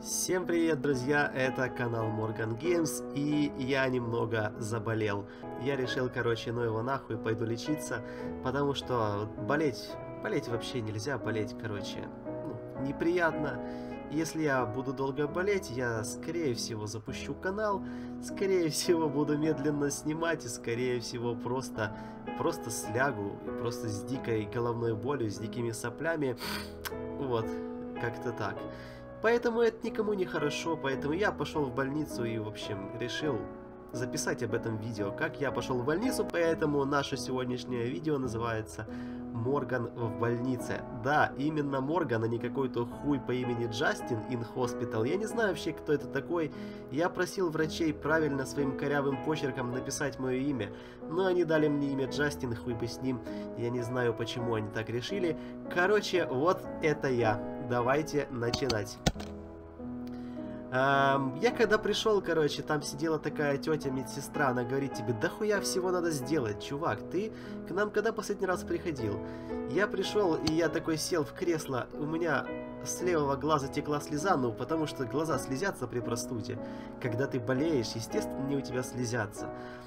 Всем привет, друзья! Это канал Morgan Games, и я немного заболел. Я решил, короче, ну его нахуй, пойду лечиться, потому что болеть вообще нельзя, болеть, короче, ну, неприятно. Если я буду долго болеть, я, скорее всего, запущу канал, скорее всего, буду медленно снимать, и, скорее всего, просто слягу, просто с дикой головной болью, с дикими соплями. Вот, как-то так. Поэтому это никому не хорошо, поэтому я пошел в больницу и, в общем, решил записать об этом видео, как я пошел в больницу, поэтому наше сегодняшнее видео называется «Морган в больнице». Да, именно Морган, а не какой-то хуй по имени Джастин in Hospital. Я не знаю вообще, кто это такой. Я просил врачей правильно своим корявым почерком написать мое имя, но они дали мне имя Джастин, хуй бы с ним. Я не знаю, почему они так решили. Короче, вот это я. Давайте начинать. Я когда пришел, короче, там сидела такая тетя медсестра, она говорит тебе: да хуя всего надо сделать, чувак, ты к нам когда последний раз приходил? Я пришел, и я такой сел в кресло, у меня с левого глаза текла слеза, ну, потому что глаза слезятся при простуде. Когда ты болеешь, естественно, они у тебя слезятся.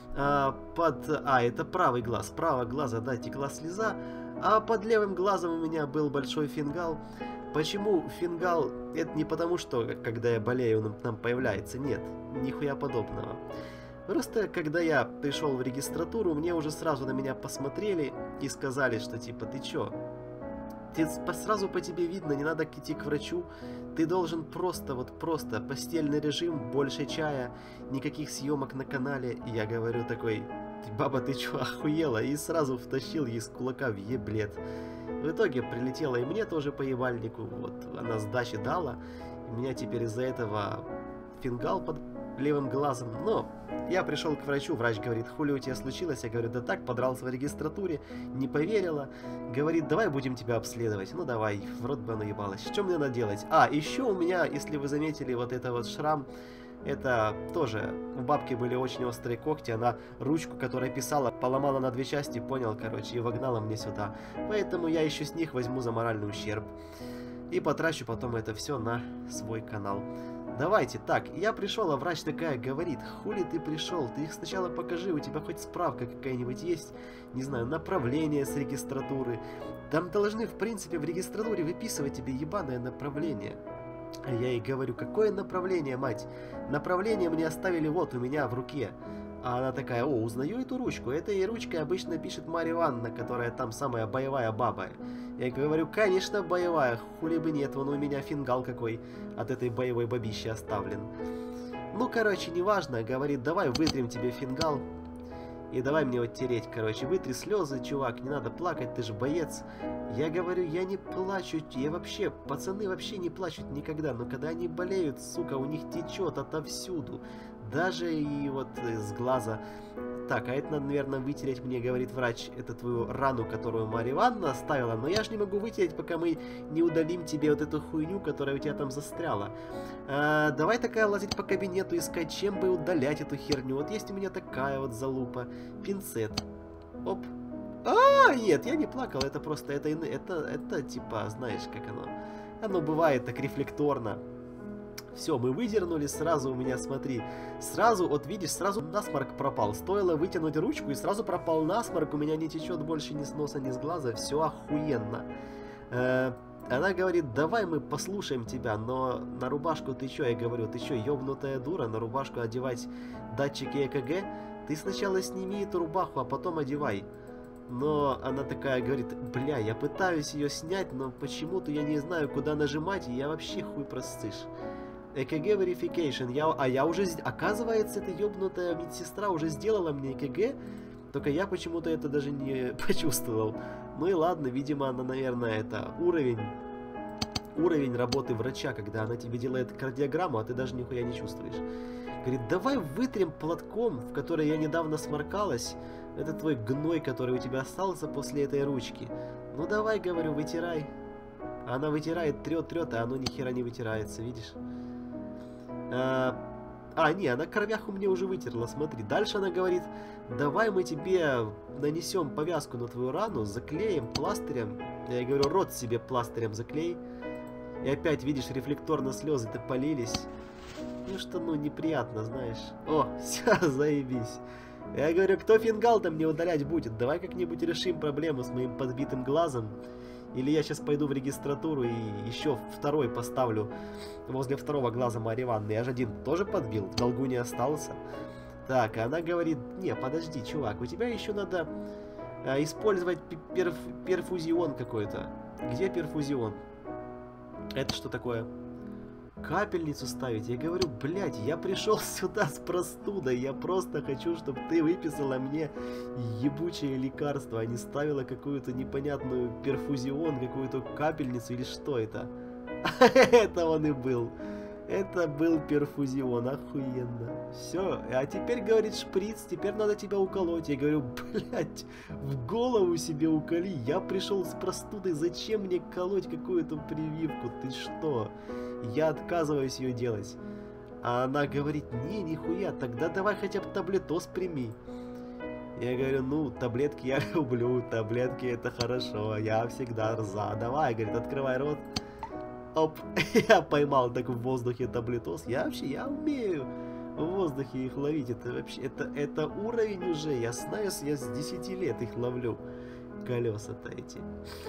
Это правый глаз, правого глаза, да, текла слеза, а под левым глазом у меня был большой фингал. Почему фингал? Это не потому, что когда я болею, он там появляется. Нет, нихуя подобного. Просто когда я пришел в регистратуру, мне уже сразу на меня посмотрели и сказали, что типа: ты чё? Сразу по тебе видно, не надо идти к врачу. Ты должен просто постельный режим, больше чая, никаких съемок на канале. И я говорю такой: баба, ты чё, охуела? И сразу втащил ей с кулака в еблет. В итоге прилетела и мне тоже по ебальнику, вот, она сдачи дала, у меня теперь из-за этого фингал под левым глазом, но я пришел к врачу, врач говорит: хули у тебя случилось? Я говорю: да так, подрался в регистратуре, не поверила, говорит: давай будем тебя обследовать. Ну давай, в рот бы оно ебалось. Что мне надо делать? Еще у меня, если вы заметили, вот это вот шрам. Это тоже, у бабки были очень острые когти, она ручку, которая писала, поломала на две части, понял, короче, и вогнала мне сюда. Поэтому я еще с них возьму за моральный ущерб. И потрачу потом это все на свой канал. Давайте, так, я пришел, а врач такая говорит: хули ты пришел, ты их сначала покажи, у тебя хоть справка какая-нибудь есть, не знаю, направление с регистратуры. Там должны, в принципе, в регистратуре выписывать тебе ебаное направление. А я ей говорю: какое направление, мать? Направление мне оставили вот у меня в руке. А она такая: о, узнаю эту ручку. Этой ручкой обычно пишет Марья Ивановна, которая там самая боевая баба. Я говорю: конечно, боевая, хули бы нет, вон у меня фингал какой от этой боевой бабищи оставлен. Ну, короче, неважно, говорит: давай вытрем тебе фингал. И давай мне вот тереть, короче, вытри слезы, чувак, не надо плакать, ты же боец. Я говорю: я не плачу, я вообще, пацаны вообще не плачут никогда, но когда они болеют, сука, у них течет отовсюду, даже и вот из глаза. Так, а это надо, наверное, вытереть мне, говорит врач, это твою рану, которую Марья Ивановна оставила, но я ж не могу вытереть, пока мы не удалим тебе вот эту хуйню, которая у тебя там застряла. Давай такая лазить по кабинету, искать, чем бы удалять эту херню. Вот есть у меня такая вот залупа, пинцет. Оп. Нет, я не плакал, это просто, это типа, знаешь, как оно бывает так рефлекторно. Все, мы выдернули, сразу у меня, смотри, сразу, вот видишь, сразу насморк пропал. Стоило вытянуть ручку, и сразу пропал насморк, у меня не течет больше ни с носа, ни с глаза, все охуенно. Она говорит: давай мы послушаем тебя, но на рубашку ты чё? Я говорю: ты чё, ёбнутая дура, на рубашку одевать датчики ЭКГ? Ты сначала сними эту рубаху, а потом одевай. Но она такая говорит: бля, я пытаюсь ее снять, но почему-то я не знаю, куда нажимать, и я вообще хуй простышь. ЭКГ verification. Я уже, оказывается, эта ёбнутая медсестра уже сделала мне ЭКГ, только я почему-то это даже не почувствовал. Ну и ладно, видимо, она, наверное, это уровень работы врача, когда она тебе делает кардиограмму, а ты даже нихуя не чувствуешь. Говорит: давай вытрем платком, в который я недавно сморкалась, это твой гной, который у тебя остался после этой ручки. Ну давай, говорю, вытирай. Она вытирает, трет, а оно ни хера не вытирается, видишь? Не, она кровяху мне уже вытерла, смотри. Дальше она говорит: давай мы тебе нанесем повязку на твою рану, заклеим пластырем. Я ей говорю: рот себе пластырем заклей. И опять, видишь, рефлекторно слезы-то полились. Ну что, ну, неприятно, знаешь. О, все, заебись. Я говорю, кто фингал-то мне удалять будет? Давай как-нибудь решим проблему с моим подбитым глазом. Или я сейчас пойду в регистратуру и еще второй поставлю возле второго глаза Марьи Ивановны. Я же один тоже подбил, в долгу не остался. Так, и она говорит, не, подожди, чувак, у тебя еще надо использовать перфузион какой-то. Где перфузион? Это что такое? Капельницу ставить. Я говорю, блядь, я пришел сюда с простудой. Я просто хочу, чтобы ты выписала мне ебучее лекарство, а не ставила какую-то непонятную перфузион, какую-то капельницу или что это? Это он и был. Это был перфузион, охуенно. Все, а теперь, говорит, шприц, теперь надо тебя уколоть. Я говорю, блядь, в голову себе уколи. Я пришел с простудой, зачем мне колоть какую-то прививку? Ты что? Я отказываюсь ее делать. А она говорит, не, нихуя, тогда давай хотя бы таблетос прими. Я говорю, ну, таблетки я люблю, таблетки это хорошо, я всегда за. Давай, говорит, открывай рот. Оп, я поймал так в воздухе таблетос. Я умею в воздухе их ловить. Это вообще, это уровень уже. Я знаю, я с 10 лет их ловлю. Колеса-то эти.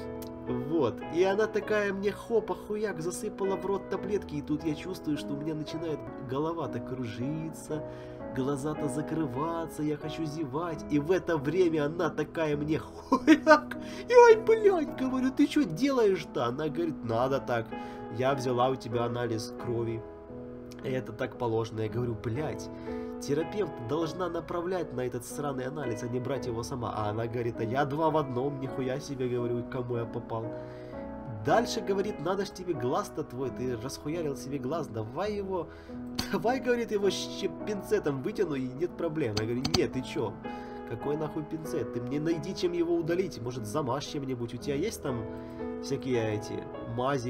Вот. И она такая мне хопа хуяк засыпала в рот таблетки. И тут я чувствую, что у меня начинает голова-то кружиться. Глаза-то закрываться, я хочу зевать. И в это время она такая мне хуяк. И ой, блядь, говорю, ты что делаешь-то? Она говорит, надо так. Я взяла у тебя анализ крови. И это так положено. Я говорю, блядь, терапевт должна направлять на этот сраный анализ, а не брать его сама. А она говорит, а я 2 в 1, нихуя себе, говорю, кому я попал. Дальше, говорит, надо ж тебе глаз-то твой, ты расхуярил себе глаз, давай, говорит, его пинцетом вытяну и нет проблем. Я говорю, нет, ты чё? Какой нахуй пинцет? Ты мне найди, чем его удалить, может замажь чем-нибудь. У тебя есть там всякие эти мази?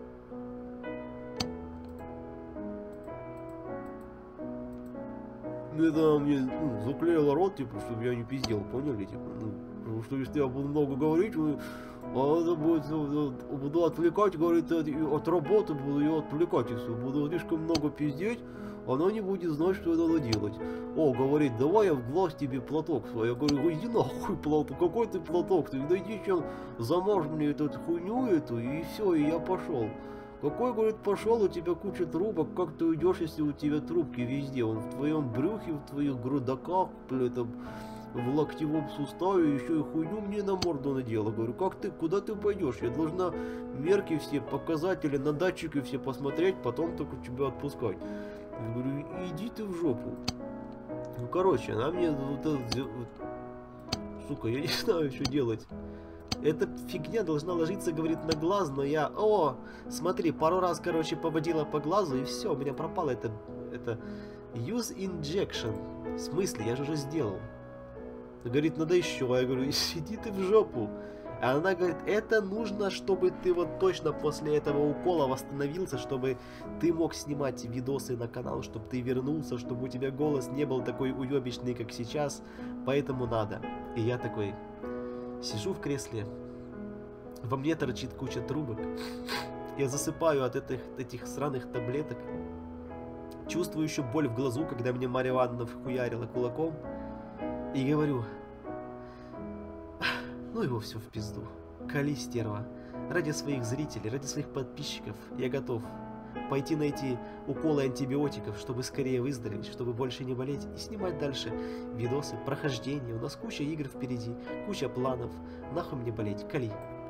Это мне заклеило рот, типа, чтобы я не пиздел, поняли? Типа, потому что если я буду много говорить, она будет, буду отвлекать, говорит, от работы буду ее отвлекать, если буду слишком много пиздеть, она не будет знать, что надо делать. О, говорит, давай я в глаз тебе платок свой. Я говорю, иди нахуй платок, какой ты платок, ты найди чем замажь мне эту хуйню эту, и все, и я пошел. Какой, говорит, пошел, у тебя куча трубок, как ты уйдешь, если у тебя трубки везде, он в твоем брюхе, в твоих грудаках, в локтевом суставе, еще и хуйню мне на морду надела. Говорю, как ты, куда ты пойдешь? Я должна мерки все, показатели, на датчики все посмотреть, потом только тебя отпускать. Я говорю, иди ты в жопу. Ну, короче, она мне сука, я не знаю, что делать. Эта фигня должна ложиться, говорит, на глаз, но я... О, смотри, пару раз, короче, поводила по глазу, и все, у меня пропало это... Use injection. В смысле? Я же уже сделал. Говорит, надо еще. Я говорю, иди ты в жопу. А она говорит, это нужно, чтобы ты вот точно после этого укола восстановился, чтобы ты мог снимать видосы на канал, чтобы ты вернулся, чтобы у тебя голос не был такой уебищный, как сейчас. Поэтому надо. И я такой... Сижу в кресле, во мне торчит куча трубок, я засыпаю от этих сраных таблеток, чувствую еще боль в глазу, когда мне Марья Ивановна вхуярила кулаком, и говорю, ну его все в пизду, кали, стерва, ради своих зрителей, ради своих подписчиков я готов пойти на эти уколы антибиотиков, чтобы скорее выздороветь, чтобы больше не болеть, и снимать дальше видосы, прохождения. У нас куча игр впереди, куча планов. Нахуй мне болеть, кали.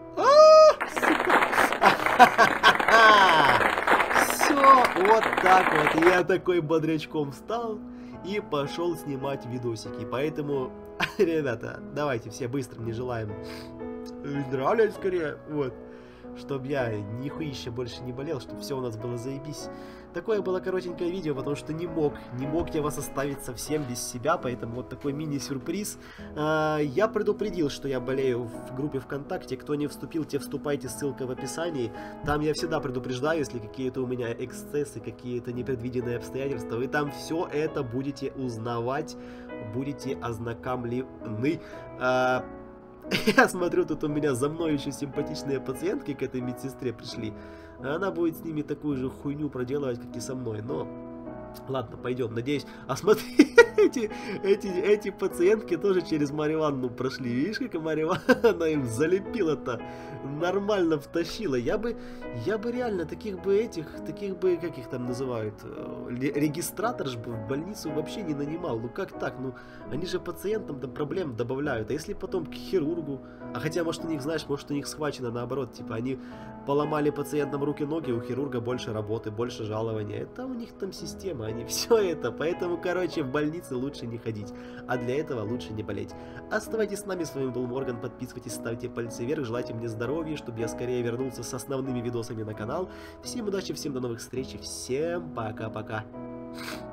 Все, вот так вот. Я такой бодрячком встал и пошел снимать видосики. Поэтому, ребята, давайте все быстро, не желаем выздоравливать скорее. Вот. Чтобы я нихуище больше не болел, чтобы все у нас было заебись. Такое было коротенькое видео, потому что не мог я вас оставить совсем без себя, поэтому вот такой мини-сюрприз. Я предупредил, что я болею в группе ВКонтакте, кто не вступил, те вступайте, ссылка в описании. Там я всегда предупреждаю, если какие-то у меня эксцессы, какие-то непредвиденные обстоятельства, вы там все это будете узнавать, будете ознакомлены. Я смотрю, тут у меня за мной еще симпатичные пациентки к этой медсестре пришли. А она будет с ними такую же хуйню проделывать, как и со мной. Но ладно, пойдем, надеюсь. А смотри, эти пациентки тоже через Марью Ивановну прошли. Видишь, как Марья Ивановна им залепила-то. Нормально втащила. Я бы реально таких бы, как их там называют, регистраторш бы в больницу вообще не нанимал. Ну как так? Ну, они же пациентам там проблем добавляют. А если потом к хирургу? А хотя, может, у них, знаешь, может, у них схвачено наоборот. Типа, они поломали пациентам руки-ноги, у хирурга больше работы, больше жалования. Это у них там система, они все это. Поэтому, короче, в больнице лучше не ходить. А для этого лучше не болеть. Оставайтесь с нами, с вами был Морган. Подписывайтесь, ставьте пальцы вверх, желайте мне здоровья, чтобы я скорее вернулся с основными видосами на канал. Всем удачи, всем до новых встреч, всем пока-пока.